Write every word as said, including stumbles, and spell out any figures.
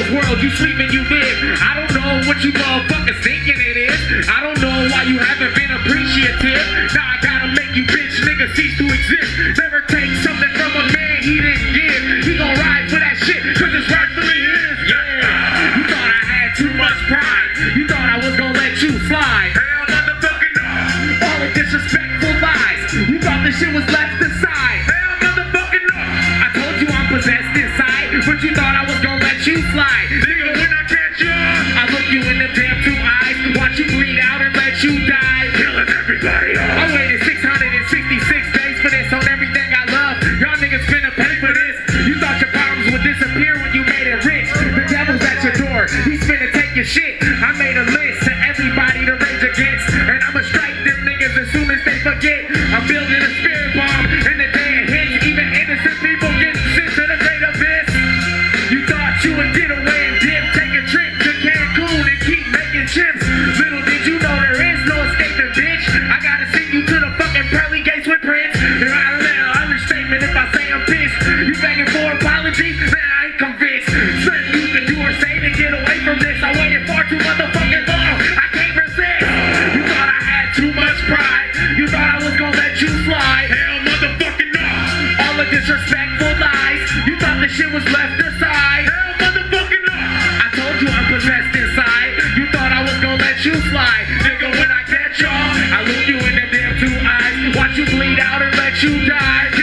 world, you sleep and you live. I don't know what you motherfuckers thinking it is. I don't know why you haven't been appreciative. Now I gotta make you bitch niggas cease to exist. Never take something from a man he didn't give. He gon' ride for that shit, cause it's rightfully his. Yeah, you thought I had too much pride. You thought I was gonna let you slide. Hell motherfucking no. All the disrespectful lies. You thought this shit was left aside. Hell motherfucking no. I told you I'm possessed inside, but you thought I was gonna let you slide. Nigga, when I catch you, I look you in the damn two eyes, watch you bleed out and let you die. Killing everybody off. I waited six hundred sixty-six days for this on everything I love. Y'all niggas finna pay for this. You thought your problems would disappear when you made it rich. The devil's at your door, he's finna take your shit. I made a list to everybody to rage against, and I'ma strike them niggas as soon as they forget. I'm building a spirit bomb, and the day it hits, even innocent people get sent to the great abyss. You thought you would get away and dip, take a trip to Cancun and keep making chips. Little did you know there is no escaping, bitch. I gotta send you to the fucking pearly gates with Prince. And I don't know, understatement if I say I'm pissed. You begging for apologies? Man, I ain't convinced. Nothing you can do or say to get away from this. I waited far too motherfucking long. I can't resist. You thought I had too much pride. You thought I was gonna let you slide. Hell motherfucking no. All the disrespectful lies. You thought the shit was left aside. Hell motherfucking no. I told you I'm possessed inside. You thought I was gonna let you slide. Nigga, when I catch y'all, I look you in them damn two eyes, watch you bleed out and let you die.